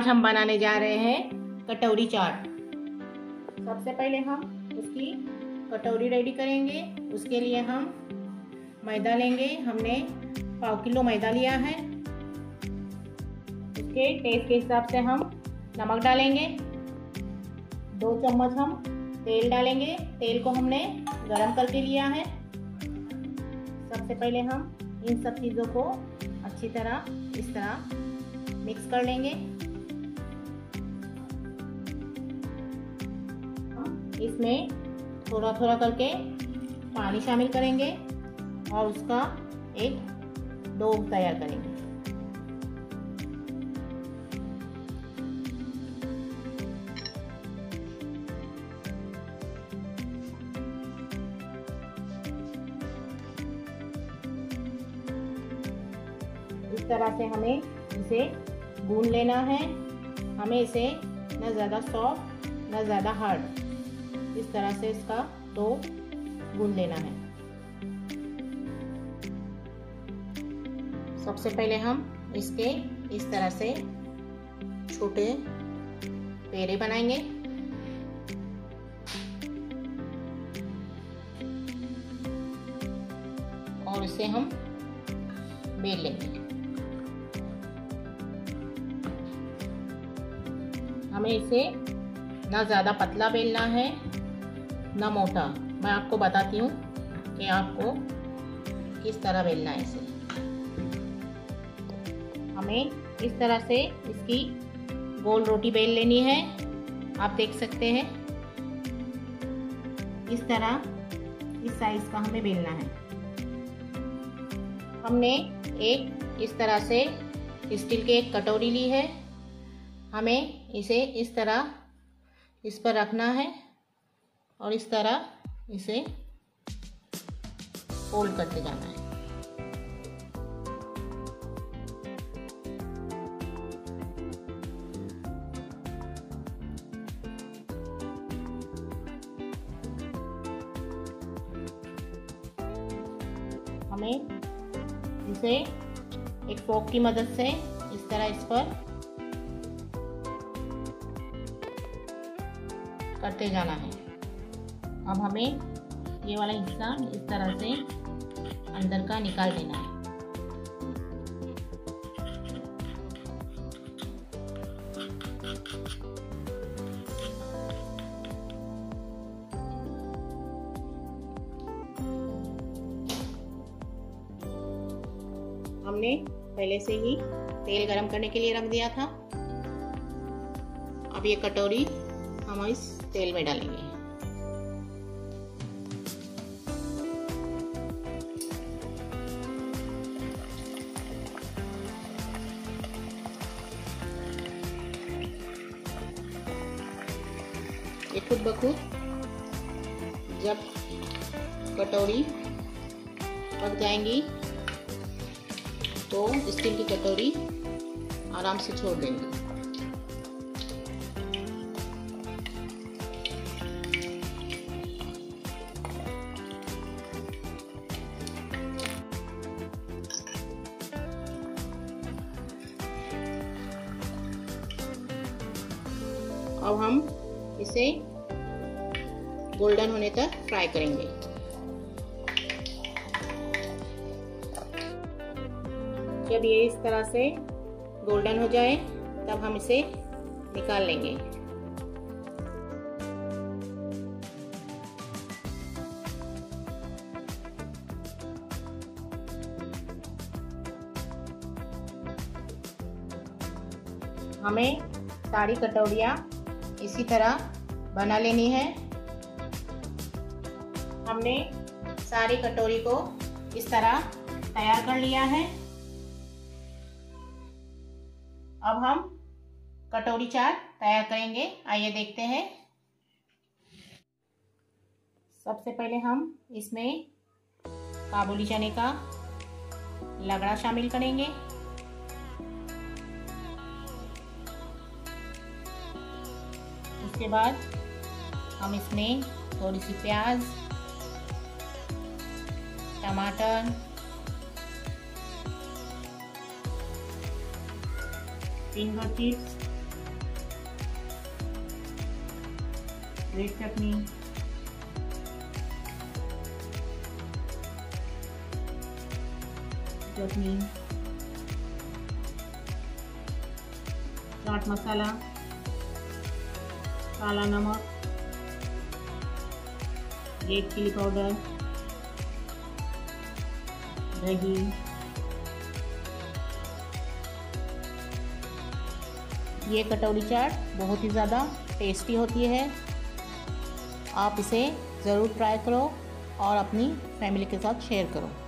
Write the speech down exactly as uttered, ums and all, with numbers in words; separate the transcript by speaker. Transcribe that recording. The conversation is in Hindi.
Speaker 1: आज हम बनाने जा रहे हैं कटोरी चाट। सबसे पहले हम उसकी कटोरी रेडी करेंगे। उसके लिए हम मैदा लेंगे। हमने पाव किलो मैदा लिया है। उसके टेस्ट के हिसाब से हम नमक डालेंगे। दो चम्मच हम तेल डालेंगे। तेल को हमने गरम करके लिया है। सबसे पहले हम इन सब चीज़ों को अच्छी तरह इस तरह मिक्स कर लेंगे। हम इसमें थोड़ा थोड़ा करके पानी शामिल करेंगे और उसका एक डो तैयार करेंगे। इस तरह से हमें इसे गूंद लेना है। हमें इसे न ज़्यादा सॉफ्ट न ज़्यादा हार्ड, इस तरह से इसका डो गूंद लेना है। सबसे पहले हम इसके इस तरह से छोटे पेड़े बनाएंगे। और इसे हम बेल लेंगे। हमें इसे ना ज़्यादा पतला बेलना है ना मोटा। मैं आपको बताती हूँ कि आपको किस तरह बेलना है इसे। हमें इस तरह से इसकी गोल रोटी बेल लेनी है। आप देख सकते हैं इस तरह इस साइज का हमें बेलना है। हमने एक इस तरह से स्टील की एक कटोरी ली है। हमें इसे इस तरह इस पर रखना है और इस तरह इसे फोल्ड करते जाना है। हमें इसे एक फोक की मदद से इस तरह इस पर करते जाना है। अब हमें ये वाला हिस्सा इस तरह से अंदर का निकाल देना है। हमने पहले से ही तेल गरम करने के लिए रख दिया था। अब ये कटोरी हम इस तेल में डालेंगे। ये खुद ब खुद जब कटोरी पक जाएंगी तो स्टील की कटोरी आराम से छोड़ देंगे। अब हम इसे गोल्डन होने तक फ्राई करेंगे। जब ये इस तरह से गोल्डन हो जाए तब हम इसे निकाल लेंगे। हमें सारी कटोरियाँ इसी तरह बना लेनी है। हमने सारी कटोरी को इस तरह तैयार कर लिया है। अब हम कटोरी चाट तैयार करेंगे। आइए देखते हैं। सबसे पहले हम इसमें काबुली चने का लगड़ा शामिल करेंगे। उसके बाद हम इसमें थोड़ी सी प्याज, टमाटर, finger chips red chutney, chutney, chaat masala, काला नमक, रेड चिली पाउडर, दही, ये कटोरी चाट बहुत ही ज़्यादा टेस्टी होती है। आप इसे ज़रूर ट्राई करो और अपनी फैमिली के साथ शेयर करो।